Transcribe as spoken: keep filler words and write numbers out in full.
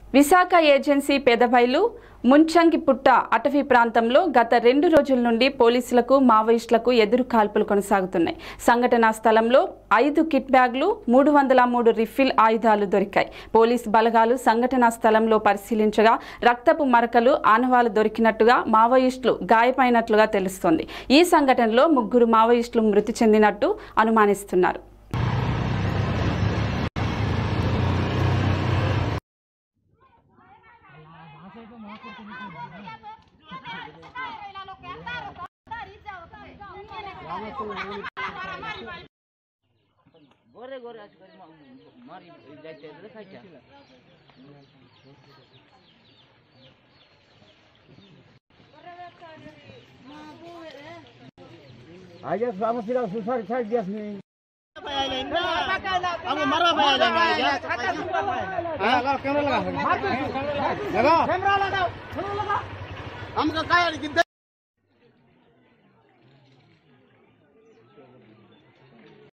Visakha agency Pedabailu Munchingiputtu అటవీ ప్రాంతంలో గత రెండు రోజుల నుండి పోలీసులకు మావోయిస్టులకు ఎదురు కాల్పులు కొనసాగుతున్నాయి. సంఘటనా స్థలంలో ఐదు కిట్ బ్యాగులు మూడు వందల మూడు రిఫిల్ ఆయుధాలు దొరికాయి. పోలీస్ బలగాలు సంఘటనా స్థలంలో పరిశీలించగా రక్తపు మరకలు ఆనవాలు దొరికినట్టుగా మావోయిస్టులు గాయపడినట్లుగా తెలుస్తోంది. ఈ సంఘటనలో ముగ్గురు మావోయిస్టులు మృతి చెందినట్టు అనుమానిస్తున్నారు. गोरे गोरे आज कर मारी जाते हैं देखा क्या आज बाबू फिर सुसार छाड़ दिया नहीं हम मरा पाया जाएगा हां लगा कैमरा लगा लगा कैमरा लगाओ लगा हमका काय